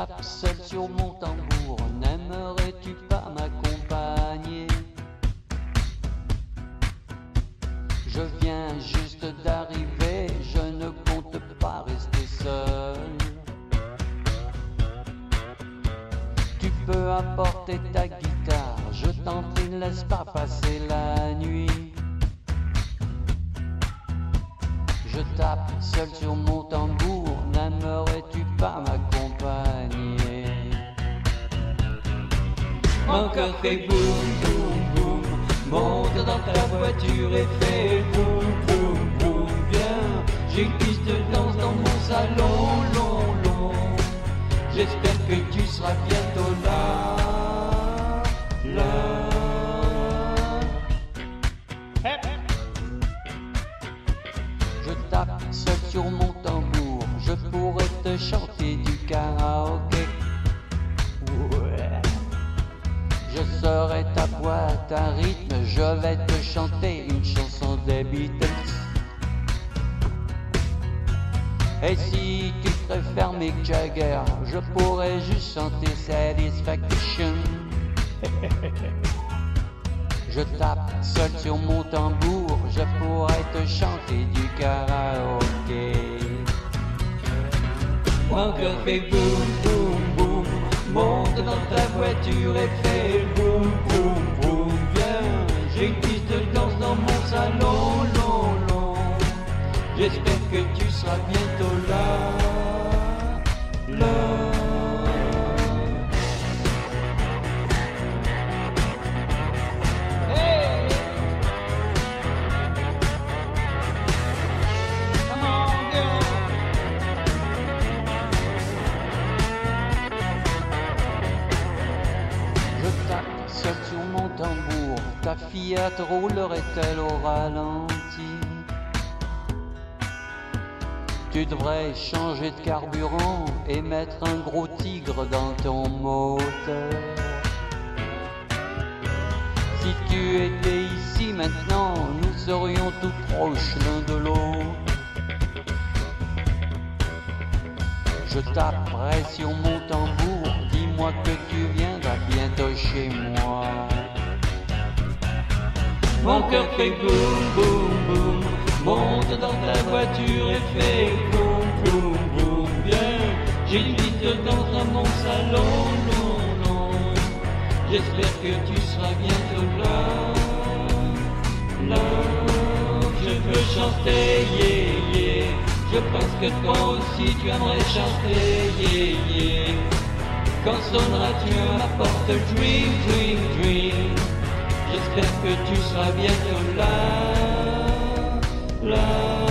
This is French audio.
tape seul sur mon tambour, n'aimerais-tu pas m'accompagner? Je viens juste d'arriver, je ne compte pas rester seul. Tu peux apporter ta guitare, je t'en prie, ne laisse pas passer la nuit. Je tape seul sur mon tambour, n'aimerais-tu pas m'accompagner? Mon cœur fait boum boum boum, monte dans ta voiture et fais boum boum boum. Viens, j'ai une piste de danse dans mon salon long long. J'espère que tu seras bientôt là, là. Je tape seul sur mon tambour, je pourrais te chanter du karaoké. Ouais. Je serai ta boîte à rythme, je vais te chanter une chanson des Beatles. Et si tu préfères Mick Jagger, je pourrais juste chanter Satisfaction. Je tape seul sur mon tambour, je pourrais te chanter du karaoké. Mon cœur fait boum boum boum, monte dans ta voiture et fais boum boum boum. Viens, j'ai une piste de danse dans mon salon long long. J'espère que tu seras bientôt là, là. Seul sur mon tambour, ta Fiat roulerait-elle au ralenti? Tu devrais changer de carburant et mettre un gros tigre dans ton moteur. Si tu étais ici maintenant, nous serions tout proches l'un de l'autre. Je taperai sur mon tambour, dis-moi que tu viendras bientôt chez moi. Mon cœur fait boum boum boum, monte dans ta voiture et fais boum boum boum. Viens, j'ai une piste de danse dans mon salon long long. J'espère que tu seras bientôt là, là. Je veux chanter, yeah yeah. Je pense que toi aussi tu aimerais chanter, yeah yeah. Quand sonnera-tu à ma porte, dream, dream, dream. J'espère que tu seras bientôt là, là.